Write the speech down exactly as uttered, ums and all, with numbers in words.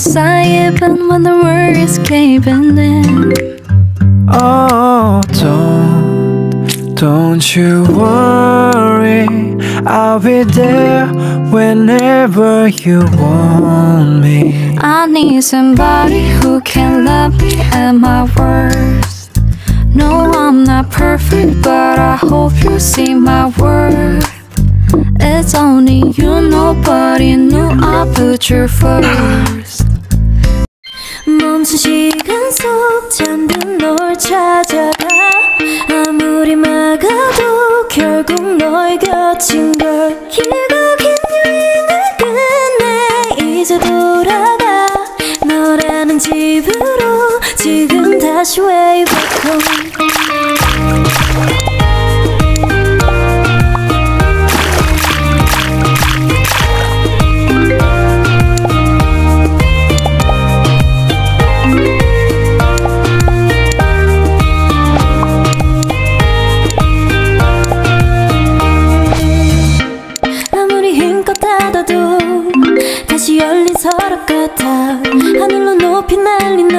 sigh even when the world is caving in. Oh, don't, don't you worry, I'll be there whenever you want me. I need somebody who can love me at my worst. No, I'm not perfect, but I hope you see my worth. It's only you, nobody knew I put you first. 멈춘 시간 속 잠든 널 찾아가. 아무리 막아도 결국 널 곁인 걸. 길고 긴 여행을 끝내 이제 돌아가. 너라는 집으로 지금 다시 way back home. 다시 열린 서랍 같아. 하늘로 높이 날린